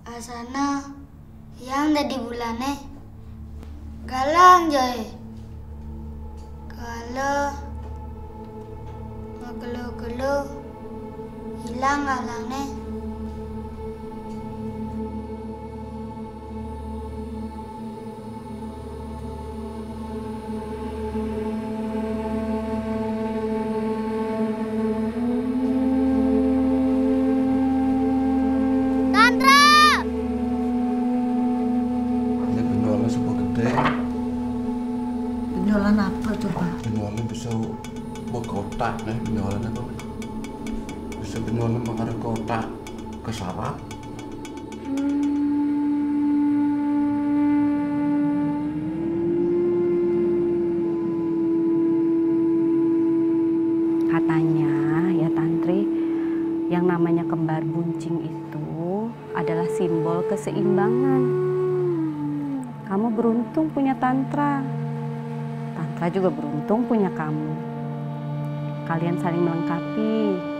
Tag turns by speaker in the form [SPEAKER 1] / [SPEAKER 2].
[SPEAKER 1] Asana yang dari bulane galang jae. Kalau ngegelo-gelo hilang galangnya.
[SPEAKER 2] Penjualan apa tuh, Pak?
[SPEAKER 3] Penjualan bisa buat kotak nih, penjualan itu bisa penjualan mengarah kotak ke sarap.
[SPEAKER 4] Katanya ya Tantri, yang namanya kembar buncing itu adalah simbol keseimbangan. Kamu beruntung punya Tantra. Tantra juga beruntung punya kamu. Kalian saling melengkapi.